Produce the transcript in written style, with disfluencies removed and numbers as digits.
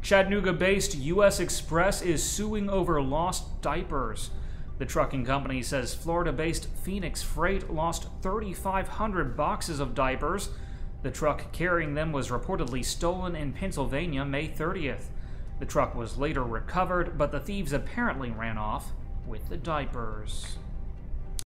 Chattanooga-based U.S. Xpress is suing over lost diapers. The trucking company says Florida-based Phoenix Freight lost 3,500 boxes of diapers. The truck carrying them was reportedly stolen in Pennsylvania May 30th. The truck was later recovered, but the thieves apparently ran off with the diapers.